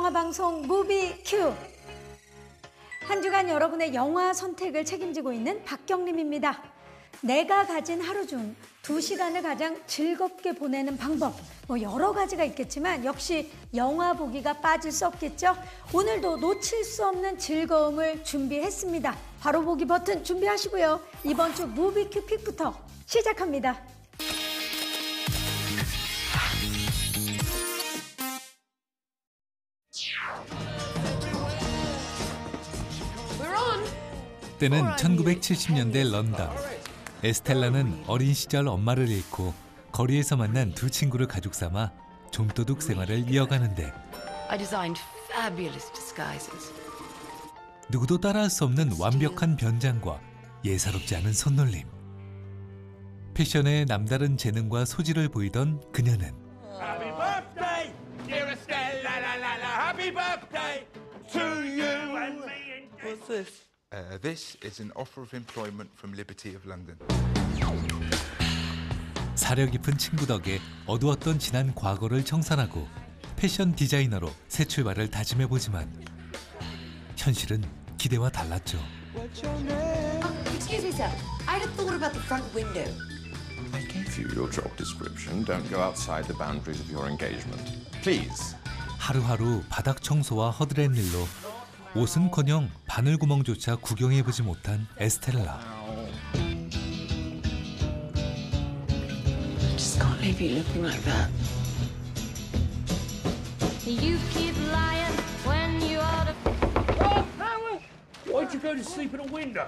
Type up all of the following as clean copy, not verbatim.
영화방송 무비큐. 한 주간 여러분의 영화 선택을 책임지고 있는 박경림입니다. 내가 가진 하루 중 2시간을 가장 즐겁게 보내는 방법, 여러 가지가 있겠지만 역시 영화 보기가 빠질 수 없겠죠. 오늘도 놓칠 수 없는 즐거움을 준비했습니다. 바로 보기 버튼 준비하시고요. 이번 주 무비큐 픽부터 시작합니다. 때는 1970년대 런던. 에스텔라는 어린 시절 엄마를 잃고 거리에서 만난 두 친구를 가족 삼아 좀도둑 생활을 이어가는데 누구도 따라할 수 없는 완벽한 변장과 예사롭지 않은 손놀림. 패션에 남다른 재능과 소질을 보이던 그녀는 Happy birthday, dear Estella, la la la. Happy birthday to you and me. What's this? This is an offer of employment from Liberty of London. 사려 깊은 친구 덕에 어두웠던 지난 과거를 청산하고 패션 디자이너로 새 출발을 다짐해보지만 현실은 기대와 달랐죠. Excuse me, sir. I had a thought about the front window. I gave you your job description. Don't go outside the boundaries of your engagement. Please. 하루하루 바닥 청소와 허드렛 일로 옷은커녕 바늘구멍조차 구경해보지 못한 에스텔라. Just can't leave you looking like that. You keep lying when you ought to. Oh, Howard! Why'd you go to sleep in a window?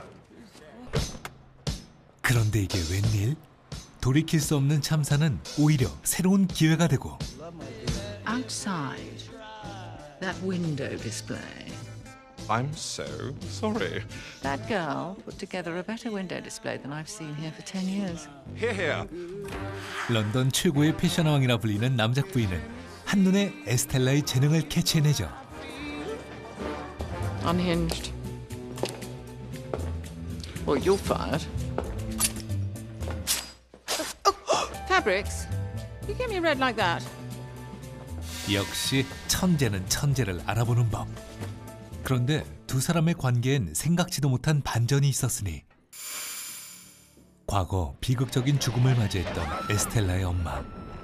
그런데 이게 웬일? 돌이킬 수 없는 참사는 오히려 새로운 기회가 되고 Outside that window display. I'm so sorry. That girl put together a better window display than I've seen here for 10 years. Here. 런던 최고의 패션왕이라 불리는 남작 부인은 한눈에 에스텔라의 재능을 캐치해내죠. Unhinged. Well, you're fired. Fabrics? You gave me red like that. 역시 천재는 천재를 알아보는 법. 그런데 두 사람의 관계엔 생각지도 못한 반전이 있었으니 과거 비극적인 죽음을 맞이했던 에스텔라의 엄마.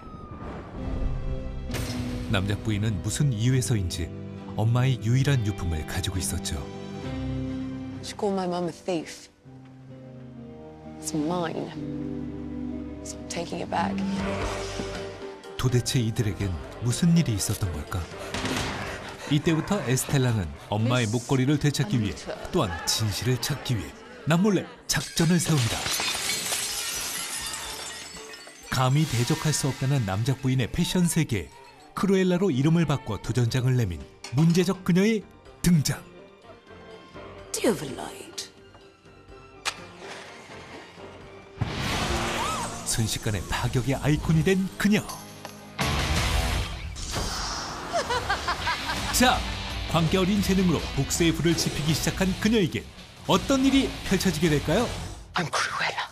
남작 부인은 무슨 이유에서인지 엄마의 유일한 유품을 가지고 있었죠. She called my mum a thief. It's mine. So I'm taking it back. 도대체 이들에겐 무슨 일이 있었던 걸까? 이때부터 에스텔라는 엄마의 목걸이를 되찾기 위해 또한 진실을 찾기 위해 남몰래 작전을 세웁니다. 감히 대적할 수 없다는 남작 부인의 패션 세계에 크루엘라로 이름을 바꿔 도전장을 내민 문제적 그녀의 등장. Do you have a light? 순식간에 파격의 아이콘이 된 그녀. 자, 광기 어린 재능으로 복수의 불을 지피기 시작한 그녀에게 어떤 일이 펼쳐지게 될까요? I'm Cruella.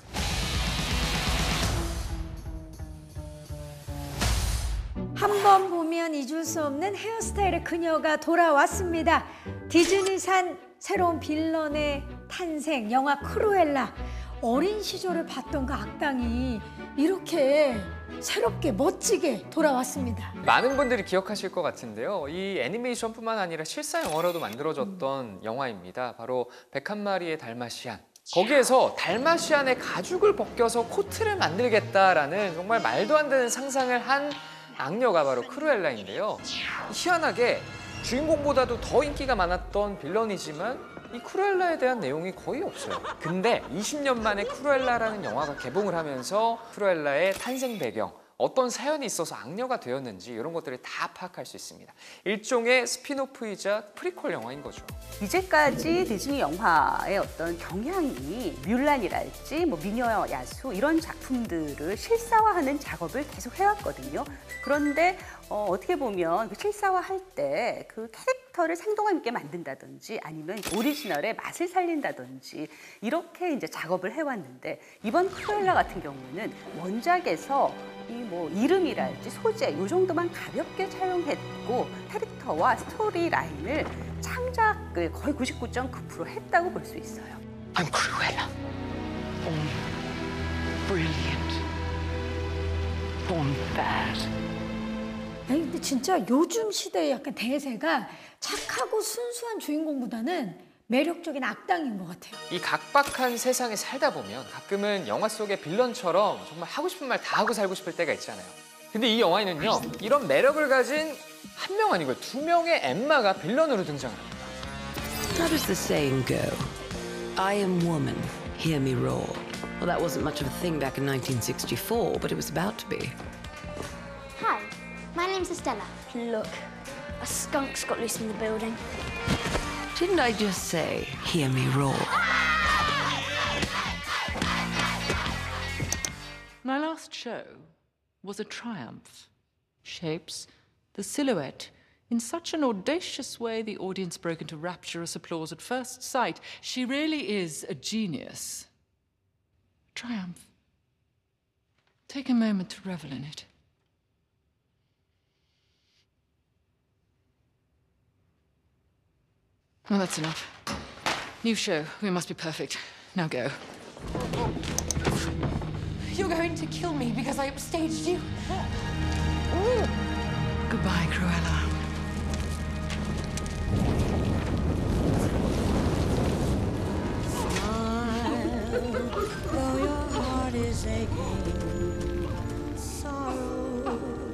한 번 보면 잊을 수 없는 헤어스타일의 그녀가 돌아왔습니다. 디즈니산 새로운 빌런의 탄생, 영화 크루엘라. 어린 시절을 봤던 그 악당이 이렇게 새롭게 멋지게 돌아왔습니다. 많은 분들이 기억하실 것 같은데요. 이 애니메이션뿐만 아니라 실사 영화로도 만들어졌던 영화입니다. 바로 101마리의 달마시안. 거기에서 달마시안의 가죽을 벗겨서 코트를 만들겠다라는 정말 말도 안 되는 상상을 한 악녀가 바로 크루엘라인데요. 희한하게 주인공보다도 더 인기가 많았던 빌런이지만 이 크루엘라에 대한 내용이 거의 없어요. 근데 20년 만에 크루엘라라는 영화가 개봉을 하면서 크루엘라의 탄생 배경, 어떤 사연이 있어서 악녀가 되었는지 이런 것들을 다 파악할 수 있습니다. 일종의 스핀오프이자 프리퀄 영화인 거죠. 이제까지 디즈니 영화의 어떤 경향이 뮬란이랄지 미녀 야수 이런 작품들을 실사화하는 작업을 계속 해왔거든요. 그런데 어떻게 보면 그 실사화할 때 그 캐릭터 캐릭터를 생동감 있게 만든다든지 아니면 오리지널의 맛을 살린다든지 이렇게 이제 작업을 해왔는데 이번 크루엘라 같은 경우는 원작에서 이 뭐 이름이랄지 소재 이 정도만 가볍게 차용했고 캐릭터와 스토리 라인을 창작을 거의 99.9% 했다고 볼 수 있어요. I'm Cruella. Born brilliant. Born bad. 아니 근데 진짜 요즘 시대의 약간 대세가 착하고 순수한 주인공보다는 매력적인 악당인 것 같아요. 이 각박한 세상에 살다 보면 가끔은 영화 속의 빌런처럼 정말 하고 싶은 말 다 하고 살고 싶을 때가 있잖아요. 근데 이 영화에는요, 이런 매력을 가진 한 명 아니고 2명의 엠마가 빌런으로 등장을 합니다. How does the saying go? I am woman, hear me roar. Well, that wasn't much of a thing back in 1964, but it was about to be. Hi, my name's Estella. Look, a skunk's got loose in the building. Didn't I just say, hear me roar? My last show was a triumph. Shapes, the silhouette, in such an audacious way the audience broke into rapturous applause at first sight. She really is a genius. Triumph. Take a moment to revel in it. Well, that's enough. New show. We must be perfect. Now go. You're going to kill me because I upstaged you. Goodbye, Cruella. Though your heart is aching, sorrow,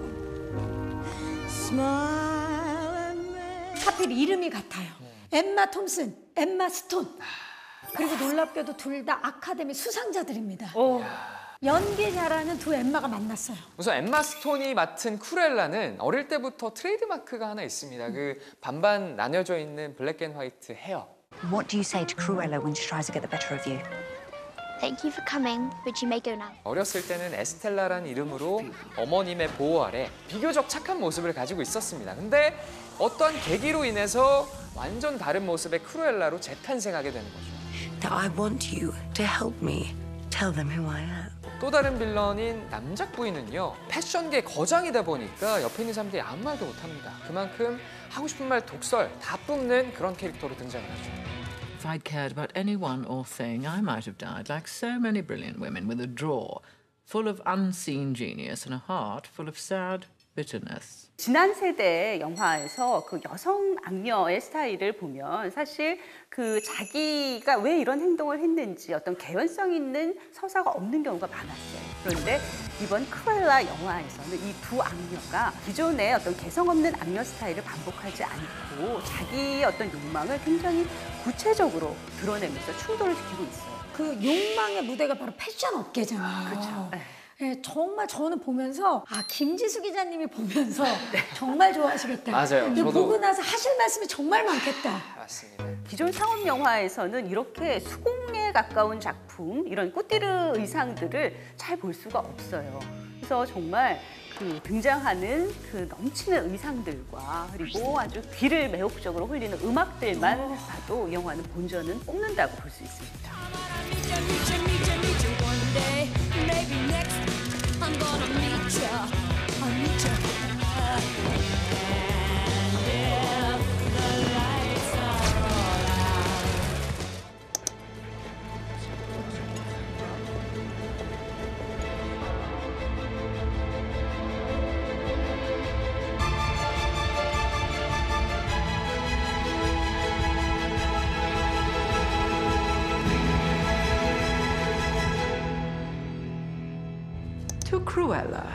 smile and make. 하필 이름이 같아요. 엠마 톰슨, 엠마 스톤. 그리고 놀랍게도 둘 다 아카데미 수상자들입니다. 연기 잘하는 두 엠마가 만났어요. 우선 엠마 스톤이 맡은 크루엘라는 어릴 때부터 트레이드마크가 하나 있습니다. 그 반반 나뉘어져 있는 블랙 앤 화이트 헤어. What do you say to Cruella when she tries to get the better of you? Thank you for coming, but you may go now. 어렸을 때는 에스텔라라는 이름으로 어머님의 보호 아래 비교적 착한 모습을 가지고 있었습니다. 근데 어떤 계기로 인해서 완전 다른 모습의 크루엘라로 재탄생하게 되는 거죠. Now I want you to help me tell them who I am. 또 다른 빌런인 남작 부인은요, 패션계 거장이다 보니까 옆에 있는 사람들이 아무 말도 못합니다. 그만큼 하고 싶은 말 독설 다 뿜는 그런 캐릭터로 등장을 하죠. If I'd cared about anyone or thing, I might have died like so many brilliant women with a drawer full of unseen genius and a heart full of sad bitterness. 지난 세대 영화에서 그 여성 악녀의 스타일을 보면 사실 그 자기가 왜 이런 행동을 했는지 어떤 개연성 있는 서사가 없는 경우가 많았어요. 그런데 이번 크루엘라 영화에서는 이 두 악녀가 기존의 어떤 개성 없는 악녀 스타일을 반복하지 않고 자기의 어떤 욕망을 굉장히 구체적으로 드러내면서 충돌을 시키고 있어요. 그 욕망의 무대가 바로 패션 업계잖아요. 그렇죠. 네. 네, 정말 저는 보면서 김지수 기자님이 보면서 정말 좋아하시겠다. 맞아요. 저도 저도 보고 나서 하실 말씀이 정말 많겠다. 맞습니다. 기존 상업 영화에서는 이렇게 수공예에 가까운 작품, 이런 꽃띠르 의상들을 잘 볼 수가 없어요. 그래서 정말 그 등장하는 그 넘치는 의상들과 그리고 아주 귀를 매혹적으로 홀리는 음악들만 봐도 이 영화는 본전은 뽑는다고 볼 수 있습니다. To Cruella.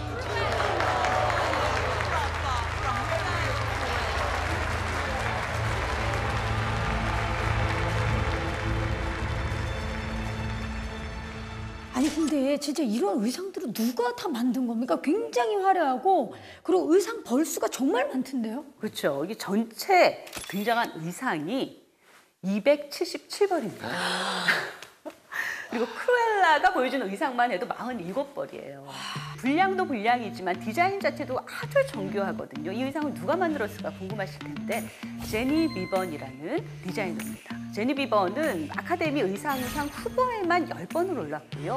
아니 근데 진짜 이런 의상들은 누가 다 만든 겁니까? 굉장히 화려하고 그리고 의상 벌수가 정말 많던데요? 그렇죠. 이게 전체 등장한 의상이 277벌입니다. 그리고 크루엘라가 보여주는 의상만 해도 47벌이에요. 분량도 분량이지만 디자인 자체도 아주 정교하거든요. 이 의상을 누가 만들었을까 궁금하실 텐데 제니 비번이라는 디자이너입니다. 제니 비번은 아카데미 의상상 후보에만 10번을 올랐고요.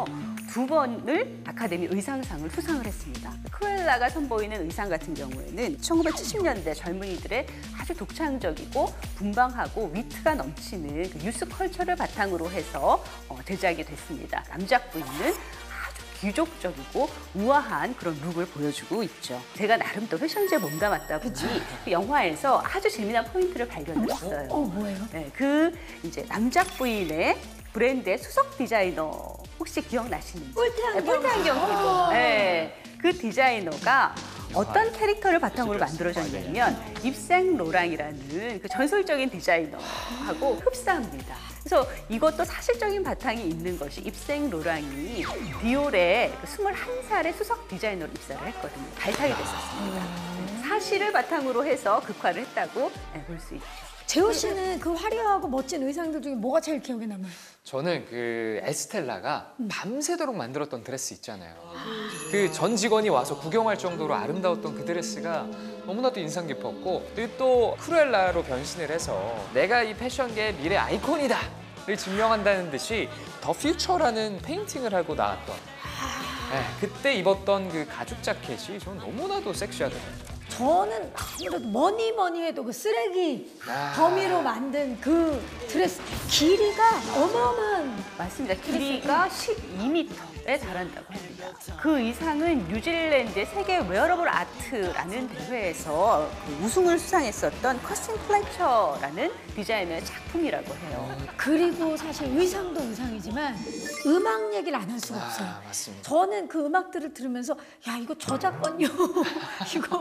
2번을 아카데미 의상상을 수상을 했습니다. 크루엘라가 선보이는 의상 같은 경우에는 1970년대 젊은이들의 아주 독창적이고 분방하고 위트가 넘치는 그 유스 컬처를 바탕으로 해서 제작이 됐습니다. 남작 부위는 아주 귀족적이고 우아한 그런 룩을 보여주고 있죠. 제가 나름 또 패션지에 몸담았다 보니 그 영화에서 아주 재미난 포인트를 발견했어요. 뭐예요? 네, 그 이제 남작 부인의 브랜드의 수석 디자이너 혹시 기억나시는지? 뿔테 안경 끼고. 네, 그 디자이너가 어떤 캐릭터를 바탕으로 만들어졌냐면 입생 로랑이라는 그 전설적인 디자이너하고 흡사합니다. 그래서 이것도 사실적인 바탕이 있는 것이 입생 로랑이 디올의 21살의 수석 디자이너로 입사를 했거든요. 발탁이 됐었습니다. 사실을 바탕으로 해서 극화를 했다고 볼 수 있죠. 재호 씨는 그 화려하고 멋진 의상들 중에 뭐가 제일 기억에 남아요? 저는 그 에스텔라가 밤새도록 만들었던 드레스 있잖아요. 그 전 직원이 와서 구경할 정도로 아름다웠던 그 드레스가 너무나도 인상 깊었고, 그리고 또 크루엘라로 변신을 해서 내가 이 패션계의 미래 아이콘이다를 증명한다는 듯이 더 퓨처라는 페인팅을 하고 나왔던 네, 그때 입었던 그 가죽 자켓이 저는 너무나도 섹시하더라고요. 저는 아무래도 뭐니 해도 그 쓰레기 더미로 만든 그 드레스 길이가 어마어마한. 맞습니다. 길이가 12m에 달한다고 합니다. 그 의상은 뉴질랜드의 세계 웨어러블 아트라는 대회에서 그 우승을 수상했었던 커스틴 플래처라는 디자이너의 작품이라고 해요. 그리고 사실 의상도 의상이지만 음악 얘기를 안 할 수가 없어요. 맞습니다. 저는 그 음악들을 들으면서 야 이거 저작권료 이거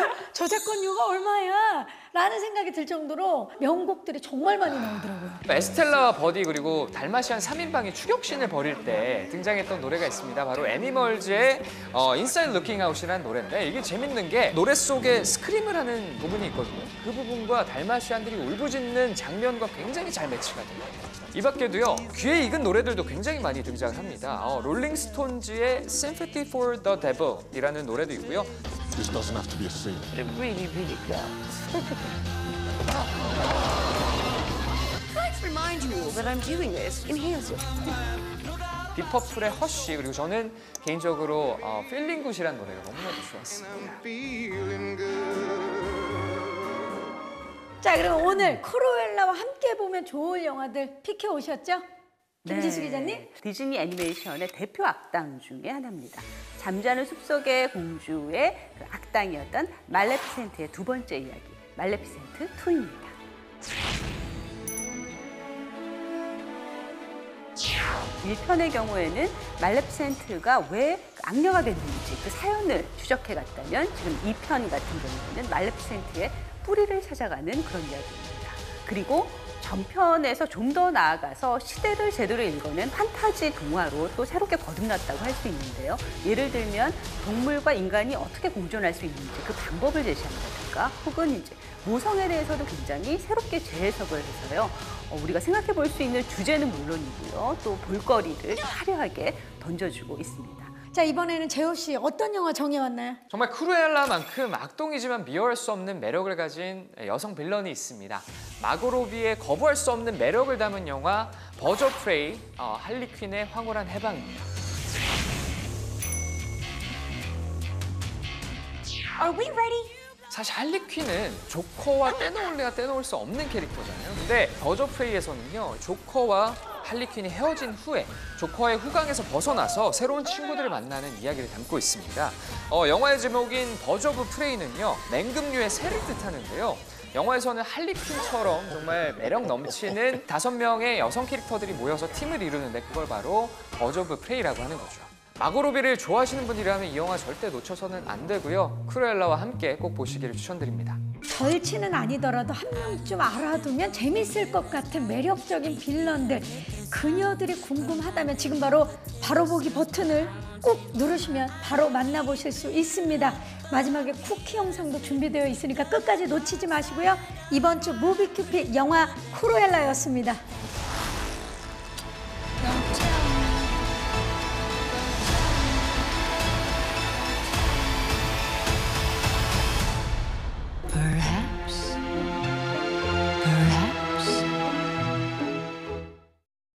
저작권료가 얼마야? 라는 생각이 들 정도로 명곡들이 정말 많이 나오더라고요. 에스텔라와 버디 그리고 달마시안 3인방이 추격신을 벌일 때 등장했던 노래가 있습니다. 바로 애니멀즈의 Inside Looking Out이라는 노래인데 이게 재밌는 게 노래 속에 스크림을 하는 부분이 있거든요. 그 부분과 달마시안들이 울부짖는 장면과 굉장히 잘 매치가 돼요. 이 밖에도요, 귀에 익은 노래들도 굉장히 많이 등장합니다. 롤링스톤즈의 Sympathy for the Devil이라는 노래도 있고요. This doesn't have to be a scene. It really does. I'd like to remind you all that I'm doing this in heels. 디퍼플의 허쉬, 그리고 저는 개인적으로 Feeling Good이라는 노래가 너무나도 좋았습니다. 자, 그럼 오늘 크루엘라와 함께 보면 좋을 영화들 픽해 오셨죠? 김지수 기자님? 디즈니 애니메이션의 대표 악당 중에 하나입니다. 잠자는 숲속의 공주의 그 악당이었던 말레피센트의 두 번째 이야기, 말레피센트 2입니다. 1편의 경우에는 말레피센트가 왜 악녀가 됐는지 그 사연을 추적해 갔다면 지금 2편 같은 경우에는 말레피센트의 뿌리를 찾아가는 그런 이야기입니다. 그리고 전편에서 좀 더 나아가서 시대를 제대로 읽어낸 판타지 동화로 또 새롭게 거듭났다고 할 수 있는데요. 예를 들면 동물과 인간이 어떻게 공존할 수 있는지 그 방법을 제시한다든가 혹은 이제 모성에 대해서도 굉장히 새롭게 재해석을 해서요. 우리가 생각해 볼 수 있는 주제는 물론이고요. 또 볼거리를 화려하게 던져주고 있습니다. 자, 이번에는 재호 씨 어떤 영화 정해왔나요? 정말 크루엘라만큼 악동이지만 미워할 수 없는 매력을 가진 여성 빌런이 있습니다. 마고 로비의 거부할 수 없는 매력을 담은 영화 버즈 오브 프레이, 할리퀸의 황홀한 해방입니다. Are we ready? 사실 할리퀸은 조커와 떼놓을 수 없는 캐릭터잖아요. 근데 버즈 오브 프레이에서는요, 조커와 할리퀸이 헤어진 후에 조커의 후광에서 벗어나서 새로운 친구들을 만나는 이야기를 담고 있습니다. 영화의 제목인 버즈 오브 프레이는요, 맹금류의 새를 뜻하는데요. 영화에서는 할리퀸처럼 정말 매력 넘치는 5명의 여성 캐릭터들이 모여서 팀을 이루는데 그걸 바로 버즈 오브 프레이라고 하는 거죠. 마고 로비를 좋아하시는 분이라면 이 영화 절대 놓쳐서는 안 되고요. 크루엘라와 함께 꼭 보시기를 추천드립니다. 절친은 아니더라도 한 명쯤 알아두면 재밌을 것 같은 매력적인 빌런들, 그녀들이 궁금하다면 지금 바로 보기 버튼을 꾹 누르시면 바로 만나보실 수 있습니다. 마지막에 쿠키 영상도 준비되어 있으니까 끝까지 놓치지 마시고요. 이번 주 무비큐픽 영화 크루엘라였습니다.